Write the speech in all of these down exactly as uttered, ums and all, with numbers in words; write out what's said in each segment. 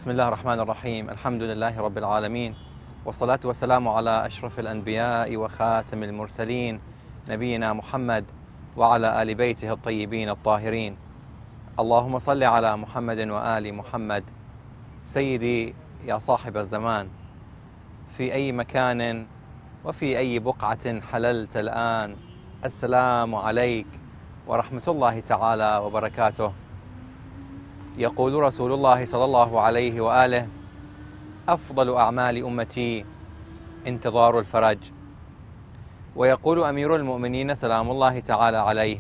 بسم الله الرحمن الرحيم. الحمد لله رب العالمين، والصلاة والسلام على أشرف الأنبياء وخاتم المرسلين نبينا محمد وعلى آل بيته الطيبين الطاهرين. اللهم صل على محمد وآل محمد. سيدي يا صاحب الزمان، في أي مكان وفي أي بقعة حللت الآن، السلام عليك ورحمة الله تعالى وبركاته. يقول رسول الله صلى الله عليه وآله: أفضل أعمال أمتي انتظار الفرج. ويقول أمير المؤمنين سلام الله تعالى عليه: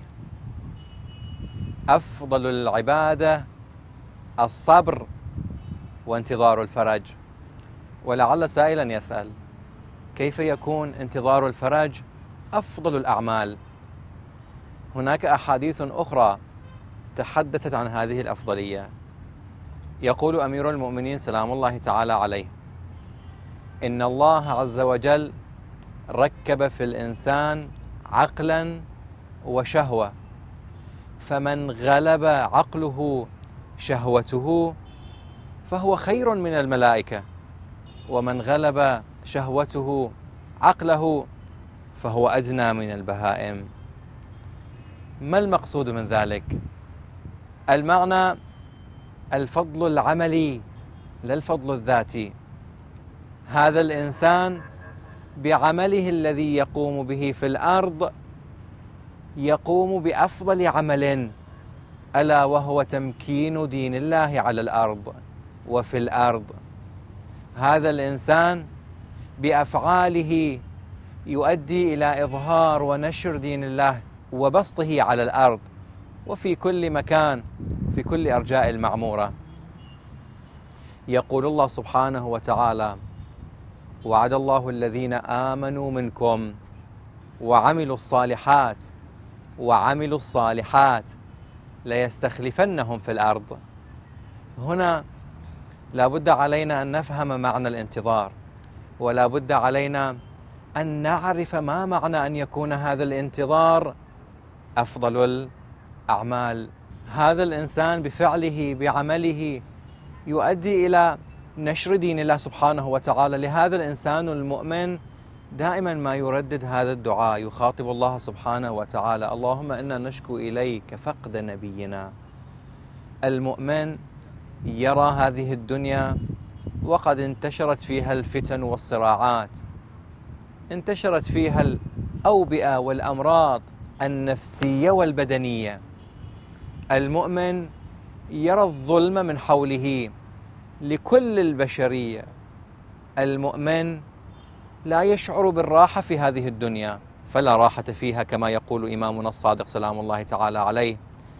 أفضل العبادة الصبر وانتظار الفرج. ولعل سائلا يسأل: كيف يكون انتظار الفرج أفضل الأعمال؟ هناك أحاديث أخرى تحدثت عن هذه الأفضلية. يقول أمير المؤمنين سلام الله تعالى عليه: إن الله عز وجل ركب في الإنسان عقلا وشهوة، فمن غلب عقله شهوته فهو خير من الملائكة، ومن غلب شهوته عقله فهو أدنى من البهائم. ما المقصود من ذلك؟ المعنى الفضل العملي لا الفضل الذاتي. هذا الإنسان بعمله الذي يقوم به في الأرض يقوم بأفضل عمل، ألا وهو تمكين دين الله على الأرض وفي الأرض. هذا الإنسان بأفعاله يؤدي إلى إظهار ونشر دين الله وبسطه على الأرض وفي كل مكان، في كل أرجاء المعمورة. يقول الله سبحانه وتعالى: وعد الله الذين آمنوا منكم وعملوا الصالحات وعملوا الصالحات ليستخلفنهم في الأرض. هنا لا بد علينا أن نفهم معنى الانتظار، ولا بد علينا أن نعرف ما معنى أن يكون هذا الانتظار أفضل الأعمال. هذا الإنسان بفعله بعمله يؤدي إلى نشر دين الله سبحانه وتعالى. لهذا الإنسان المؤمن دائما ما يردد هذا الدعاء، يخاطب الله سبحانه وتعالى: اللهم إنا نشكو إليك فقد نبينا. المؤمن يرى هذه الدنيا وقد انتشرت فيها الفتن والصراعات، انتشرت فيها الأوبئة والأمراض النفسية والبدنية. المؤمن يرى الظلم من حوله لكل البشرية. المؤمن لا يشعر بالراحة في هذه الدنيا، فلا راحة فيها، كما يقول إمامنا الصادق سلام الله تعالى عليه: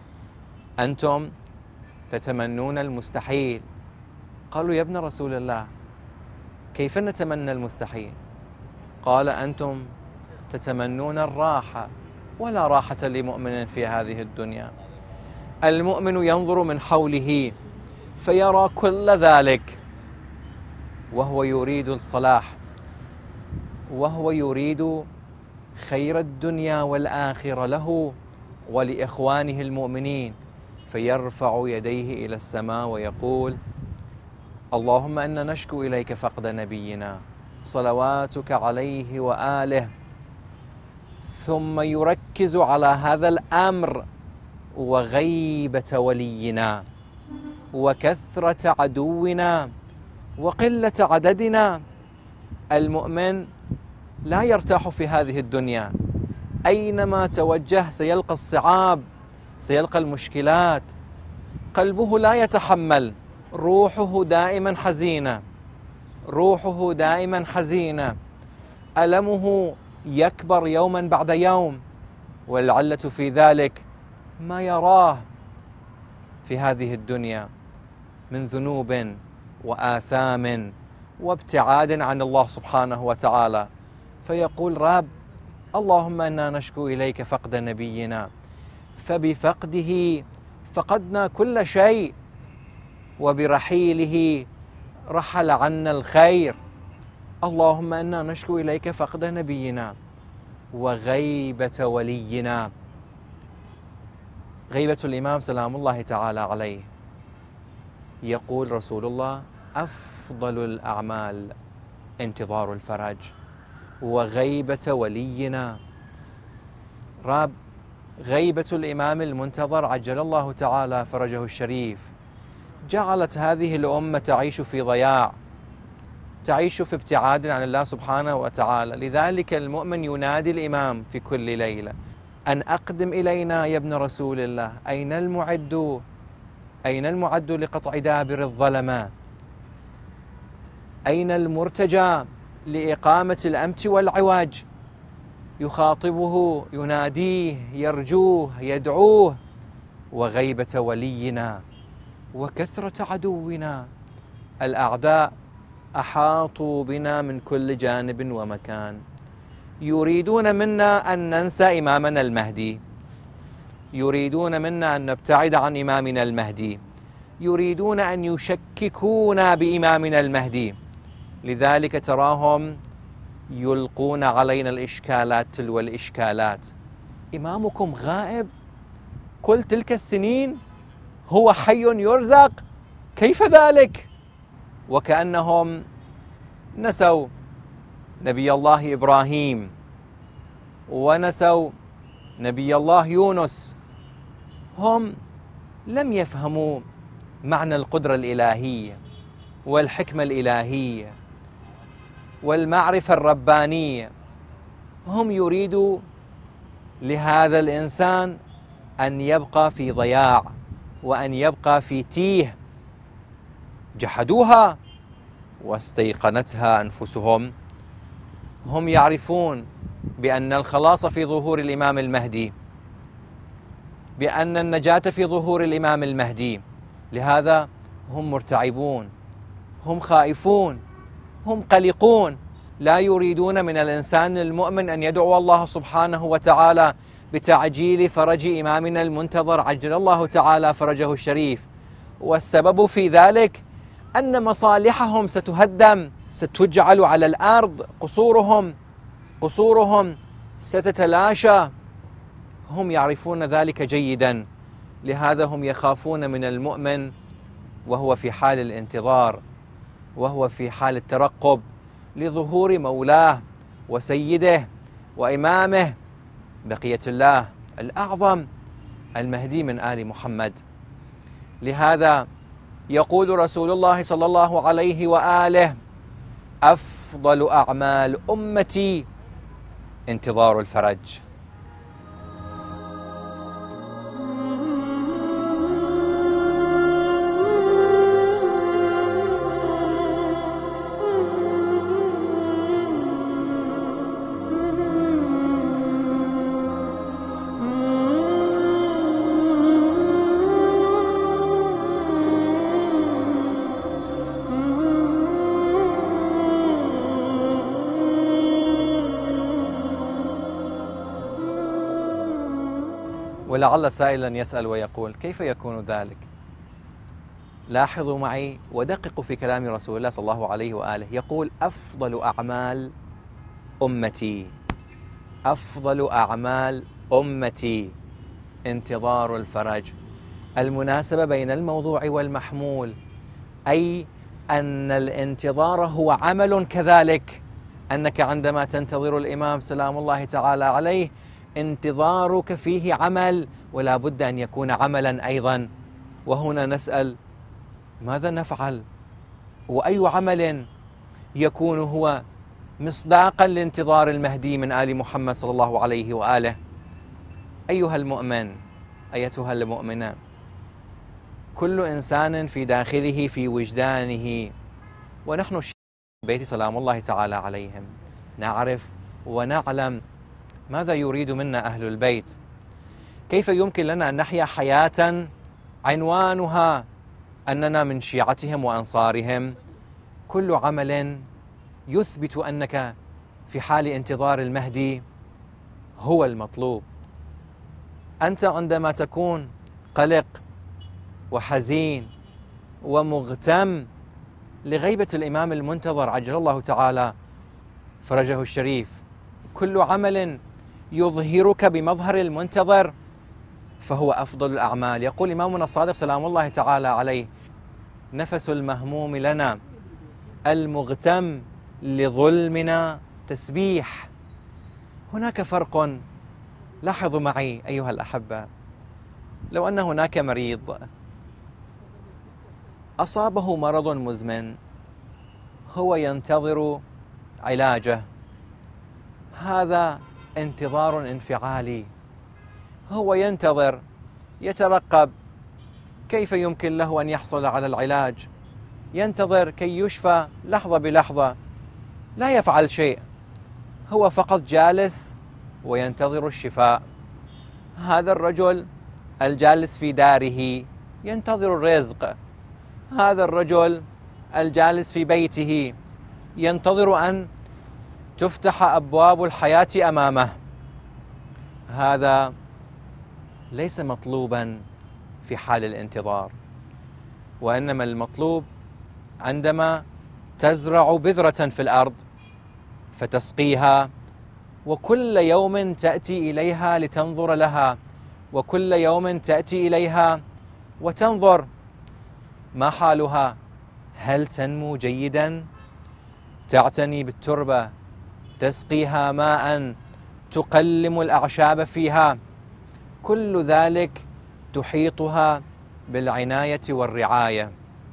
أنتم تتمنون المستحيل. قالوا: يا ابن رسول الله، كيف نتمنى المستحيل؟ قال: أنتم تتمنون الراحة، ولا راحة لمؤمن في هذه الدنيا. المؤمن ينظر من حوله فيرى كل ذلك، وهو يريد الصلاح، وهو يريد خير الدنيا والآخرة له ولإخوانه المؤمنين، فيرفع يديه إلى السماء ويقول: اللهم إنا نشكو إليك فقد نبينا صلواتك عليه وآله. ثم يركز على هذا الأمر وغيبة ولينا وكثرة عدونا وقلة عددنا. المؤمن لا يرتاح في هذه الدنيا، أينما توجه سيلقى الصعاب، سيلقى المشكلات. قلبه لا يتحمل، روحه دائما حزينة، روحه دائما حزينة. ألمه يكبر يوما بعد يوم، والعلة في ذلك ما يراه في هذه الدنيا من ذنوب وآثام وابتعاد عن الله سبحانه وتعالى. فيقول: رب، اللهم إنا نشكو إليك فقد نبينا، فبفقده فقدنا كل شيء، وبرحيله رحل عنا الخير. اللهم إنا نشكو إليك فقد نبينا وغيبة ولينا. غيبة الإمام سلام الله تعالى عليه. يقول رسول الله أفضل الأعمال انتظار الفرج وغيبة ولينا. راب غيبة الإمام المنتظر عجل الله تعالى فرجه الشريف جعلت هذه الأمة تعيش في ضياع، تعيش في ابتعاد عن الله سبحانه وتعالى. لذلك المؤمن ينادي الإمام في كل ليلة أن أقدم إلينا يا ابن رسول الله، أين المعد أين المعد لقطع دابر الظلماء، أين المرتجى لإقامة الأمت والعواج. يخاطبه يناديه يرجوه يدعوه. وغيبة ولينا وكثرة عدونا، الأعداء أحاطوا بنا من كل جانب ومكان، يريدون منا أن ننسى إمامنا المهدي، يريدون منا أن نبتعد عن إمامنا المهدي، يريدون أن يشككونا بإمامنا المهدي. لذلك تراهم يلقون علينا الإشكالات تلو الإشكالات. إمامكم غائب كل تلك السنين، هو حي يرزق، كيف ذلك؟ وكأنهم نسوا نبي الله إبراهيم ونسوا نبي الله يونس. هم لم يفهموا معنى القدرة الإلهية والحكمة الإلهية والمعرفة الربانية. هم يريدوا لهذا الإنسان أن يبقى في ضياع وأن يبقى في تيه. جحدوها واستيقنتها أنفسهم. هم يعرفون بأن الخلاص في ظهور الإمام المهدي، بأن النجاة في ظهور الإمام المهدي. لهذا هم مرتعبون، هم خائفون، هم قلقون، لا يريدون من الإنسان المؤمن أن يدعو الله سبحانه وتعالى بتعجيل فرج إمامنا المنتظر عجل الله تعالى فرجه الشريف. والسبب في ذلك أن مصالحهم ستهدم، ستجعل على الأرض، قصورهم قصورهم ستتلاشى. هم يعرفون ذلك جيدا. لهذا هم يخافون من المؤمن وهو في حال الانتظار، وهو في حال الترقب لظهور مولاه وسيده وإمامه بقية الله الأعظم المهدي من آل محمد. لهذا يقول رسول الله صلى الله عليه وآله: أفضل أعمال أمتي انتظار الفرج. ولعل سائلا يسأل ويقول: كيف يكون ذلك؟ لاحظوا معي ودققوا في كلام رسول الله صلى الله عليه وآله. يقول: أفضل أعمال أمتي، أفضل أعمال أمتي انتظار الفرج. المناسبة بين الموضوع والمحمول، أي أن الانتظار هو عمل كذلك، أنك عندما تنتظر الإمام سلام الله تعالى عليه انتظارك فيه عمل، ولا بد أن يكون عملا أيضا. وهنا نسأل: ماذا نفعل؟ وأي عمل يكون هو مصداقا لانتظار المهدي من آل محمد صلى الله عليه وآله؟ أيها المؤمن، أيتها المؤمنة، كل إنسان في داخله في وجدانه، ونحن البيت سلام الله تعالى عليهم نعرف ونعلم ماذا يريد منا أهل البيت. كيف يمكن لنا أن نحيا حياة عنوانها أننا من شيعتهم وأنصارهم؟ كل عمل يثبت أنك في حال انتظار المهدي هو المطلوب. أنت عندما تكون قلق وحزين ومغتم لغيبة الإمام المنتظر عجل الله تعالى فرجه الشريف، كل عمل يظهرك بمظهر المنتظر فهو أفضل الأعمال. يقول إمامنا الصادق سلام الله تعالى عليه: نفس المهموم لنا، المغتم لظلمنا تسبيح. هناك فرق، لاحظوا معي أيها الأحبة، لو أن هناك مريض أصابه مرض مزمن هو ينتظر علاجه، هذا انتظار انفعالي، هو ينتظر يترقب كيف يمكن له أن يحصل على العلاج، ينتظر كي يشفى لحظة بلحظة، لا يفعل شيء، هو فقط جالس وينتظر الشفاء. هذا الرجل الجالس في داره ينتظر الرزق، هذا الرجل الجالس في بيته ينتظر أن تفتح أبواب الحياة أمامه. هذا ليس مطلوبا في حال الانتظار، وإنما المطلوب عندما تزرع بذرة في الأرض فتسقيها، وكل يوم تأتي إليها لتنظر لها، وكل يوم تأتي إليها وتنظر ما حالها، هل تنمو جيدا؟ تعتني بالتربة، تسقيها ماء، تقلم الأعشاب فيها، كل ذلك تحيطها بالعناية والرعاية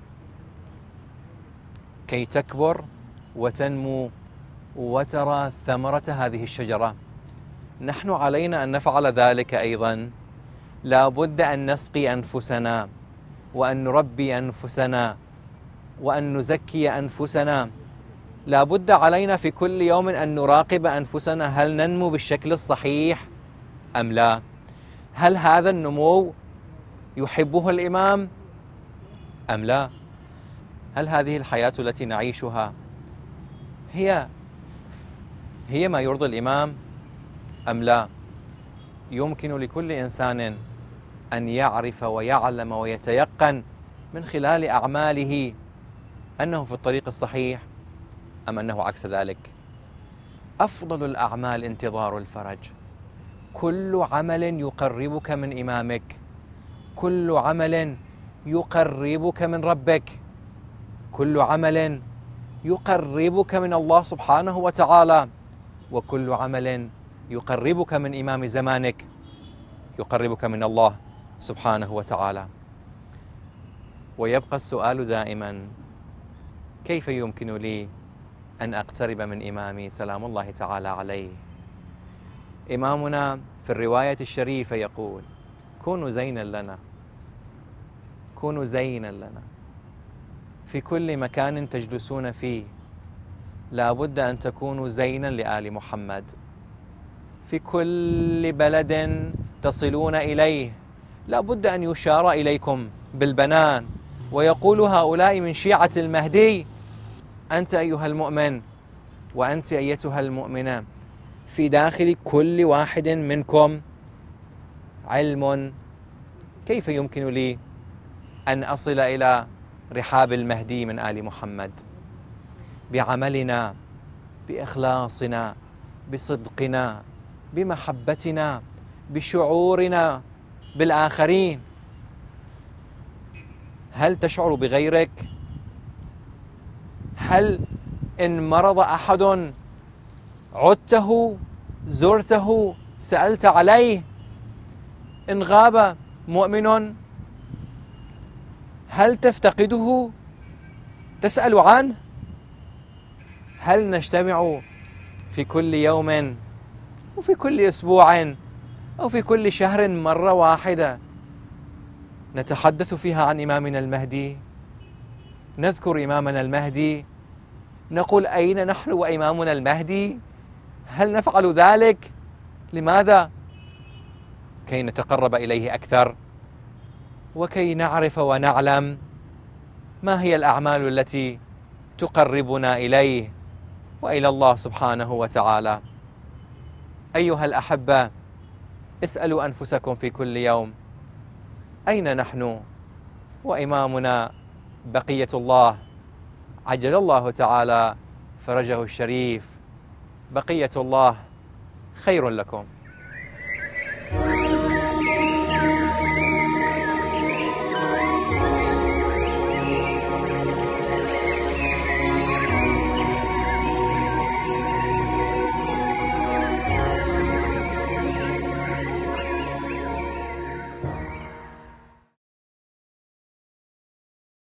كي تكبر وتنمو وترى ثمرة هذه الشجرة. نحن علينا أن نفعل ذلك أيضا. لا بد أن نسقي أنفسنا وأن نربي أنفسنا وأن نزكي أنفسنا. لا بد علينا في كل يوم أن نراقب أنفسنا، هل ننمو بالشكل الصحيح أم لا؟ هل هذا النمو يحبه الإمام أم لا؟ هل هذه الحياة التي نعيشها هي هي ما يرضي الإمام أم لا؟ يمكن لكل إنسان أن يعرف ويعلم ويتيقن من خلال أعماله أنه في الطريق الصحيح أم أنه عكس ذلك. أفضل الأعمال انتظار الفرج. كل عمل يقربك من إمامك، كل عمل يقربك من ربك، كل عمل يقربك من الله سبحانه وتعالى، وكل عمل يقربك من إمام زمانك، يقربك من الله سبحانه وتعالى. ويبقى السؤال دائما: كيف يمكن لي أن أقترب من إمامي سلام الله تعالى عليه؟ إمامنا في الرواية الشريفة يقول: كونوا زينا لنا، كونوا زينا لنا في كل مكان تجلسون فيه. لا بد أن تكونوا زينا لآل محمد في كل بلد تصلون إليه. لا بد أن يشار إليكم بالبنان ويقول هؤلاء من شيعة المهدي. أنت أيها المؤمن وأنت أيتها المؤمنة، في داخل كل واحد منكم علم. كيف يمكن لي أن أصل إلى رحاب المهدي من آل محمد؟ بعملنا، بإخلاصنا، بصدقنا، بمحبتنا، بشعورنا بالآخرين. هل تشعر بغيرك؟ هل إن مرض أحد عدته، زرته، سألت عليه؟ إن غاب مؤمن هل تفتقده، تسأل عنه؟ هل نجتمع في كل يوم وفي كل أسبوع أو في كل شهر مرة واحدة نتحدث فيها عن إمامنا المهدي، نذكر إمامنا المهدي، نقول أين نحن وإمامنا المهدي؟ هل نفعل ذلك؟ لماذا؟ كي نتقرب إليه أكثر، وكي نعرف ونعلم ما هي الأعمال التي تقربنا إليه وإلى الله سبحانه وتعالى. أيها الأحبة، اسألوا أنفسكم في كل يوم: أين نحن وإمامنا بقية الله عجل الله تعالى فرجه الشريف؟ بقية الله خير لكم.